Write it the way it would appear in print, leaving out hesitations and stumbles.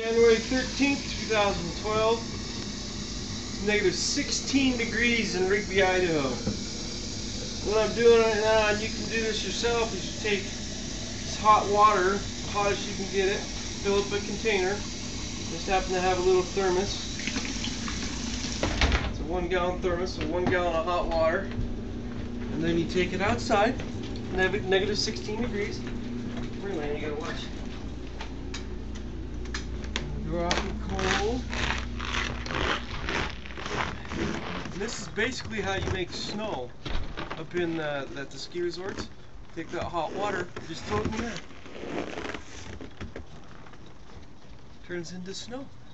January 13th, 2012. Negative 16 degrees in Rigby, Idaho. What I'm doing right now, and you can do this yourself, is you take this hot water, as hot as you can get it, fill up a container. Just happen to have a little thermos. It's a 1 gallon thermos, so 1 gallon of hot water. And then you take it outside, negative 16 degrees. Really, you gotta watch. Dropping cold. And this is basically how you make snow up in at the ski resorts. Take that hot water, just throw it in there. Turns into snow.